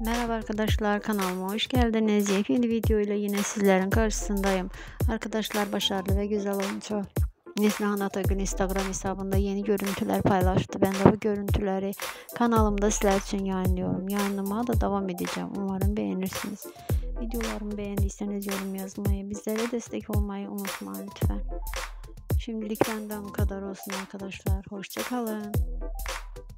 Merhaba arkadaşlar, kanalıma hoş geldiniz. Yepyeni video ile yine sizlerin karşısındayım. Arkadaşlar, başarılı ve güzel oyuncu Neslihan Atagül Instagram hesabında yeni görüntüler paylaştı. Ben de bu görüntüleri kanalımda sizler için yayınlıyorum. Yayınlamaya da devam edeceğim. Umarım beğenirsiniz. Videolarımı beğendiyseniz yorum yazmayı, bizlere destek olmayı unutmayın lütfen. Şimdilik benden bu kadar olsun arkadaşlar. Hoşça kalın.